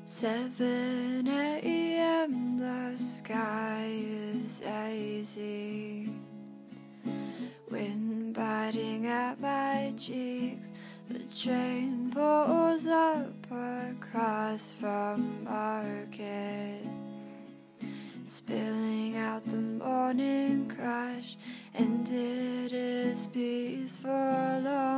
7 a.m. the sky is hazy, wind biting at my cheeks. The train pulls up across from Market, spilling out the morning crush, and it is peaceful alone.